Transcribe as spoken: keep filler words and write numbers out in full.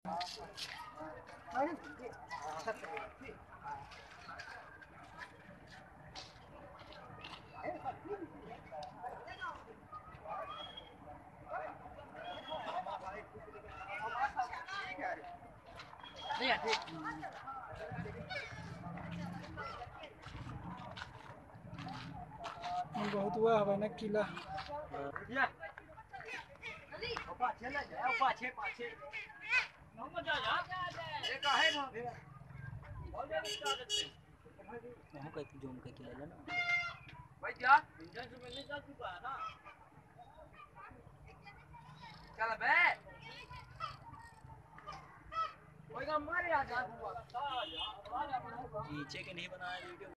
बहुत हुआ हवा ना किला जोम का किला ना भाई क्या इंजन से मिलने जा चुका है ना चल बे कोई काम मारे आ जा नीचे के नहीं बनाया वीडियो।